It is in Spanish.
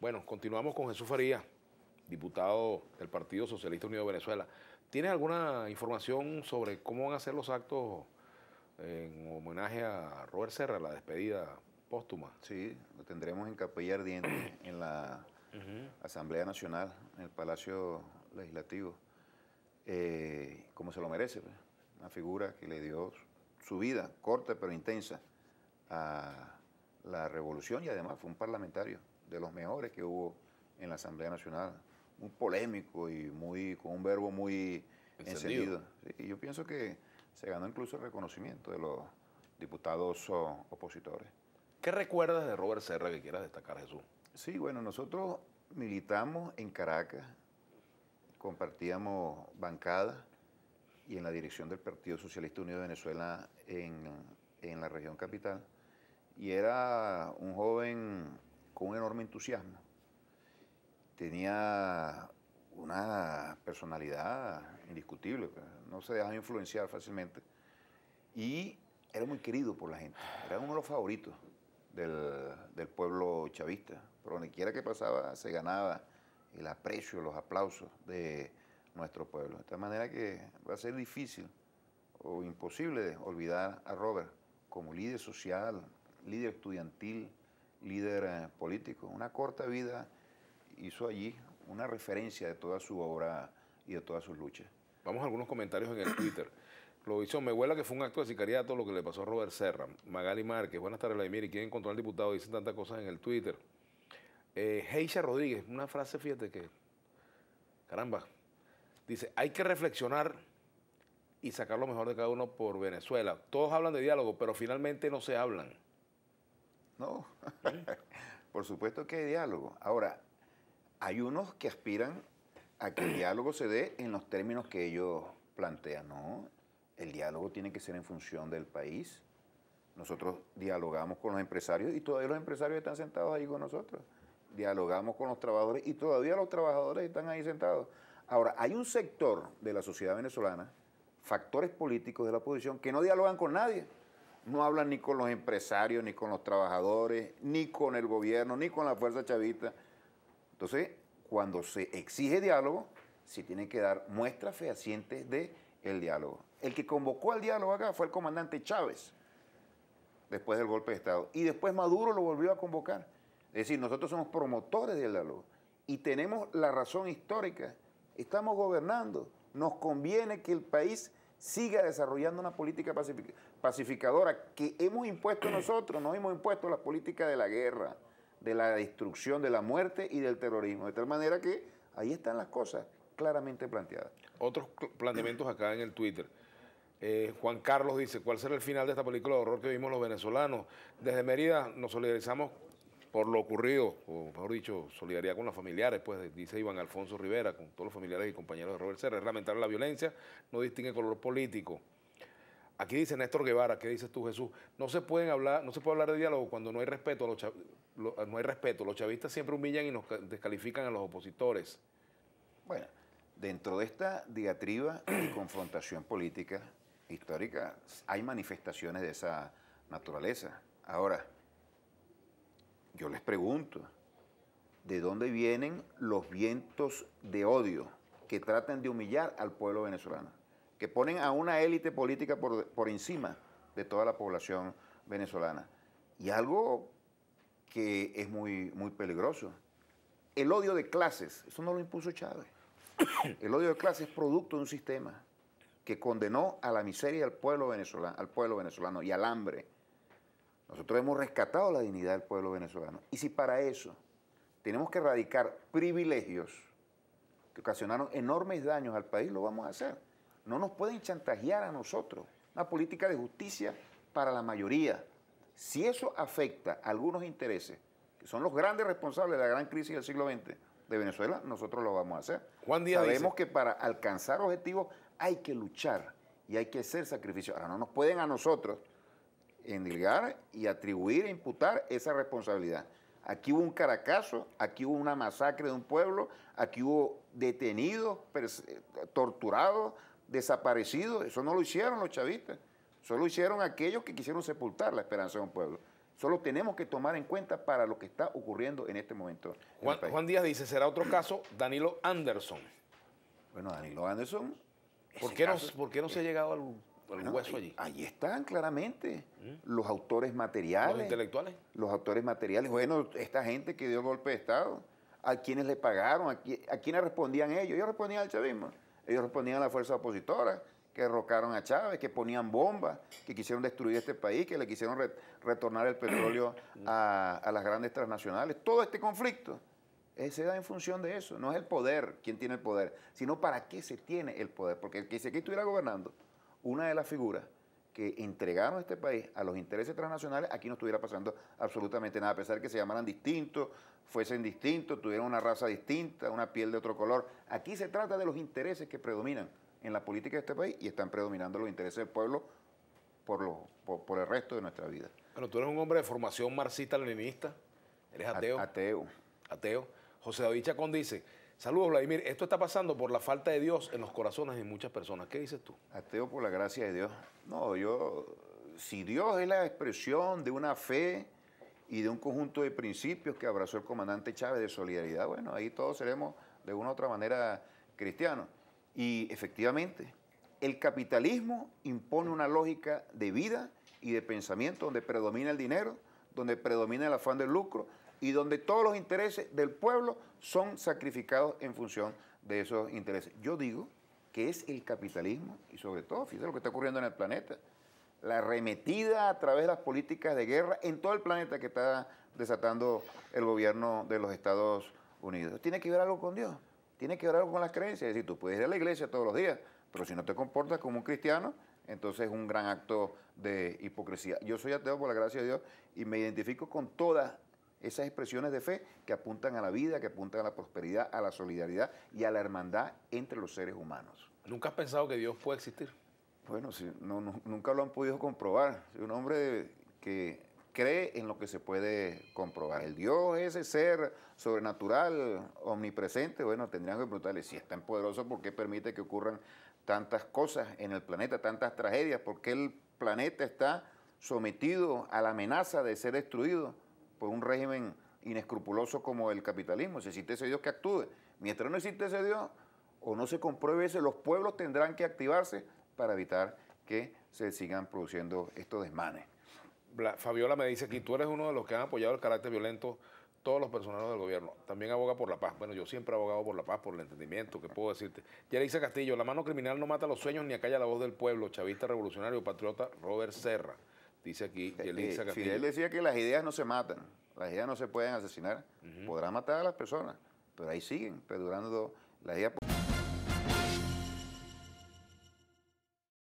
Bueno, continuamos con Jesús Farías, diputado del Partido Socialista Unido de Venezuela. ¿Tienes alguna información sobre cómo van a ser los actos en homenaje a Robert Serra, la despedida póstuma? Sí, lo tendremos en Capilla Ardiente, en la Asamblea Nacional, en el Palacio Legislativo, como se lo merece, pues. Una figura que le dio su vida, corta pero intensa, a la revolución, y además fue un parlamentario de los mejores que hubo en la Asamblea Nacional, muy polémico y con un verbo muy encendido. Sí, y yo pienso que se ganó incluso el reconocimiento de los diputados opositores. ¿Qué recuerdas de Robert Serra que quieras destacar, Jesús? Sí, bueno, nosotros militamos en Caracas, compartíamos bancadas y en la dirección del Partido Socialista Unido de Venezuela en la región capital. Y era un joven con un enorme entusiasmo. Tenía una personalidad indiscutible, no se dejaba influenciar fácilmente. Y era muy querido por la gente, era uno de los favoritos del pueblo chavista. Por donde quiera que pasaba se ganaba el aprecio, los aplausos de nuestro pueblo. De tal manera que va a ser difícil o imposible olvidar a Robert como líder social, líder estudiantil, líder político. Una corta vida hizo allí una referencia de toda su obra y de todas sus luchas. Vamos a algunos comentarios en el Twitter. Lo hizo, me huela que fue un acto de sicariato lo que le pasó a Robert Serra. Magali Márquez, buenas tardes, Vladimir. ¿Y quién encontró al diputado? Dicen tantas cosas en el Twitter. Heisha Rodríguez, una frase, fíjate que, caramba, dice, hay que reflexionar y sacar lo mejor de cada uno por Venezuela. Todos hablan de diálogo, pero finalmente no se hablan. No, por supuesto que hay diálogo. Ahora, hay unos que aspiran a que el diálogo se dé en los términos que ellos plantean. No, el diálogo tiene que ser en función del país. Nosotros dialogamos con los empresarios y todavía los empresarios están sentados ahí con nosotros. Dialogamos con los trabajadores y todavía los trabajadores están ahí sentados. Ahora, hay un sector de la sociedad venezolana, factores políticos de la oposición, que no dialogan con nadie. No hablan ni con los empresarios, ni con los trabajadores, ni con el gobierno, ni con la fuerza chavista. Entonces, cuando se exige diálogo, se tienen que dar muestras fehacientes del diálogo. El que convocó al diálogo acá fue el comandante Chávez, después del golpe de Estado. Y después Maduro lo volvió a convocar. Es decir, nosotros somos promotores del diálogo y tenemos la razón histórica. Estamos gobernando. Nos conviene que el país siga desarrollando una política pacificadora que hemos impuesto nosotros. Nos hemos impuesto la política de la guerra, de la destrucción, de la muerte y del terrorismo. De tal manera que ahí están las cosas claramente planteadas. Otros planteamientos acá en el Twitter. Juan Carlos dice, ¿cuál será el final de esta película de horror que vimos los venezolanos? Desde Mérida nos solidarizamos por lo ocurrido, o mejor dicho, solidaridad con los familiares, pues dice Iván Alfonso Rivera, con todos los familiares y compañeros de Robert Serra. Es lamentable la violencia, no distingue color político. Aquí dice Néstor Guevara, ¿qué dices tú, Jesús? No se puede hablar de diálogo cuando no hay respeto. No hay respeto. Los chavistas siempre humillan y nos descalifican a los opositores. Bueno, dentro de esta diatriba y confrontación política histórica hay manifestaciones de esa naturaleza. Ahora, yo les pregunto, ¿de dónde vienen los vientos de odio que tratan de humillar al pueblo venezolano? Que ponen a una élite política por encima de toda la población venezolana. Y algo que es muy, muy peligroso. El odio de clases, eso no lo impuso Chávez. El odio de clases es producto de un sistema que condenó a la miseria al pueblo venezolano y al hambre. Nosotros hemos rescatado la dignidad del pueblo venezolano. Y si para eso tenemos que erradicar privilegios que ocasionaron enormes daños al país, lo vamos a hacer. No nos pueden chantajear a nosotros. Una política de justicia para la mayoría. Si eso afecta a algunos intereses, que son los grandes responsables de la gran crisis del siglo XX de Venezuela, nosotros lo vamos a hacer. Juan Díaz Sabemos que para alcanzar objetivos hay que luchar y hay que hacer sacrificios. Ahora, no nos pueden a nosotros endilgar y atribuir e imputar esa responsabilidad. Aquí hubo un Caracazo, aquí hubo una masacre de un pueblo, aquí hubo detenidos, torturados, desaparecidos. Eso no lo hicieron los chavistas, eso lo hicieron aquellos que quisieron sepultar la esperanza de un pueblo. Solo tenemos que tomar en cuenta para lo que está ocurriendo en este momento. Juan Díaz dice, ¿será otro caso Danilo Anderson? Bueno, Danilo Anderson... ¿Por qué no se ha llegado al hueso allí? Ahí están claramente los autores materiales. ¿Los intelectuales? Los autores materiales. Bueno, esta gente que dio el golpe de Estado, ¿a quiénes le pagaron? ¿A quiénes respondían ellos? Ellos respondían al chavismo. Ellos respondían a la fuerza opositora, que derrocaron a Chávez, que ponían bombas, que quisieron destruir este país, que le quisieron retornar el petróleo a las grandes transnacionales. Todo este conflicto se da en función de eso. No es el poder quien tiene el poder, sino para qué se tiene el poder. Porque si aquí estuviera gobernando una de las figuras que entregaron este país a los intereses transnacionales, aquí no estuviera pasando absolutamente nada, a pesar de que se llamaran distintos, fuesen distintos, tuvieran una raza distinta, una piel de otro color. Aquí se trata de los intereses que predominan en la política de este país y están predominando los intereses del pueblo por el resto de nuestra vida. Bueno, tú eres un hombre de formación marxista-leninista, eres ateo. Ateo. José David Chacón dice, saludos Vladimir, esto está pasando por la falta de Dios en los corazones de muchas personas. ¿Qué dices tú? Ateo por la gracia de Dios. No, si Dios es la expresión de una fe y de un conjunto de principios que abrazó el comandante Chávez de solidaridad, bueno, ahí todos seremos de una u otra manera cristianos. Y efectivamente, el capitalismo impone una lógica de vida y de pensamiento donde predomina el dinero, donde predomina el afán del lucro y donde todos los intereses del pueblo son sacrificados en función de esos intereses. Yo digo que es el capitalismo y sobre todo, fíjate lo que está ocurriendo en el planeta, la arremetida a través de las políticas de guerra en todo el planeta que está desatando el gobierno de los Estados Unidos. Tiene que ver algo con Dios, tiene que ver algo con las creencias. Es decir, tú puedes ir a la iglesia todos los días, pero si no te comportas como un cristiano, entonces es un gran acto de hipocresía. Yo soy ateo por la gracia de Dios y me identifico con todas esas expresiones de fe que apuntan a la vida, que apuntan a la prosperidad, a la solidaridad y a la hermandad entre los seres humanos. ¿Nunca has pensado que Dios puede existir? Bueno, sí, nunca lo han podido comprobar. Soy un hombre que cree en lo que se puede comprobar. El Dios, ese ser sobrenatural, omnipresente, bueno, tendrían que preguntarle si es tan poderoso, ¿por qué permite que ocurran tantas cosas en el planeta, tantas tragedias? ¿Por qué el planeta está sometido a la amenaza de ser destruido por un régimen inescrupuloso como el capitalismo? Si existe ese Dios, que actúe. Mientras no existe ese Dios o no se compruebe eso, los pueblos tendrán que activarse para evitar que se sigan produciendo estos desmanes. Fabiola me dice aquí, tú eres uno de los que han apoyado el carácter violento todos los personeros del gobierno. También aboga por la paz. Bueno, yo siempre he abogado por la paz, por el entendimiento, ¿qué puedo decirte? Yelisa Castillo, la mano criminal no mata los sueños ni acalla la voz del pueblo. Chavista revolucionario, patriota Robert Serra. Dice aquí Yelisa Castillo. Fidel decía que las ideas no se matan, las ideas no se pueden asesinar. Podrán matar a las personas, pero ahí siguen perdurando las ideas.